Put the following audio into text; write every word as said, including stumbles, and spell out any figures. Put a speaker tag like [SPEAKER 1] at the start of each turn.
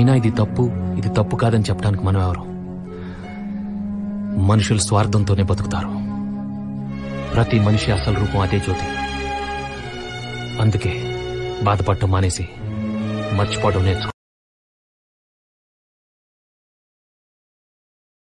[SPEAKER 1] అయినా ఇది తప్పు ఇది తప్పు కాదని చెప్పడానికి మనం ఎవరు? మనుషులు స్వార్థంతోనే బతుకుతారు. ప్రతి మనిషి అసలు రూపం అదే జ్యోతి. అందుకే బాధపడటం మానేసి మర్చిపోవడం నేర్చుకో.